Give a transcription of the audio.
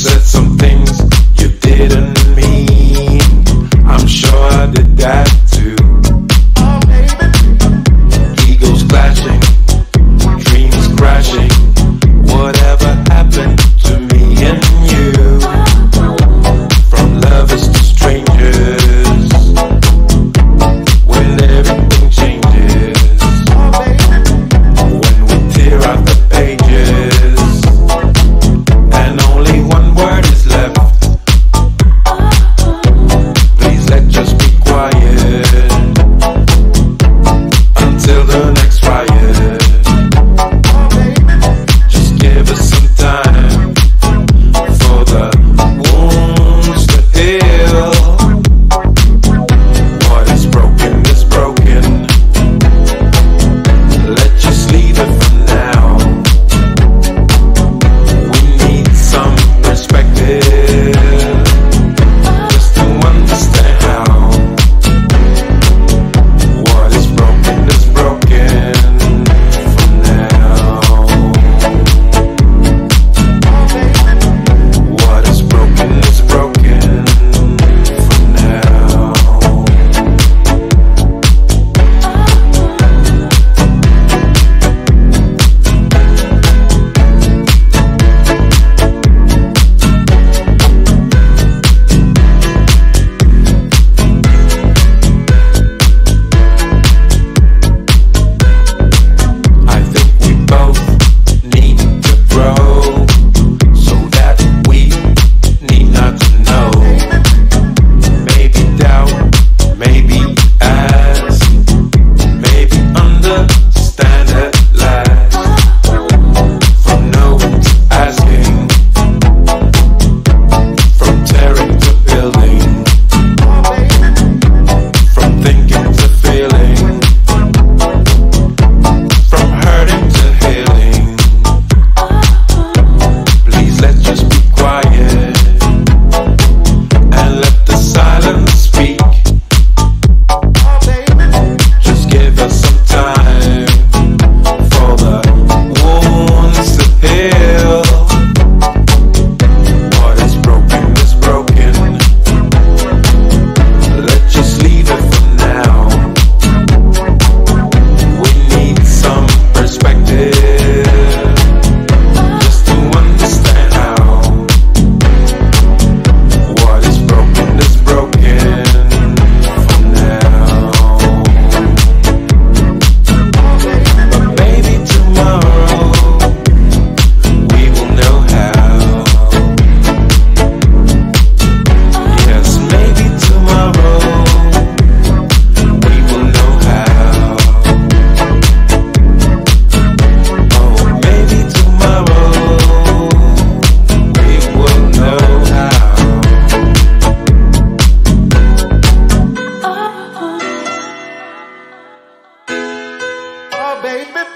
said some things you didn't mean. I'm sure I did that too. Egos clashing, dreams crashing. Whatever happened to me and you? From lovers to strangers, when everything changes, when we tear out the pages and only one word is left. Please let just be quiet until the next riot. Just give us some time for the wounds to heal. What is broken is broken. Let's just leave it for now. We need some perspective just to understand how. What is broken is broken for now. What is broken is broken for now. I think we both need to grow so that we need not to know. Maybe doubt, maybe ask, maybe understand at last. From knowing to asking, from tearing to building, from thinking to feeling, from hurting to healing. Please let's just be quiet and let the silence speak. Just give us some time for the wounds to heal. What is broken is broken. Let's just leave it for now. We need some perspective just to understand how. What is broken is broken for now. But maybe tomorrow we will know how. Yes, maybe tomorrow we will know how. Oh, maybe tomorrow we will know how. Oh, baby.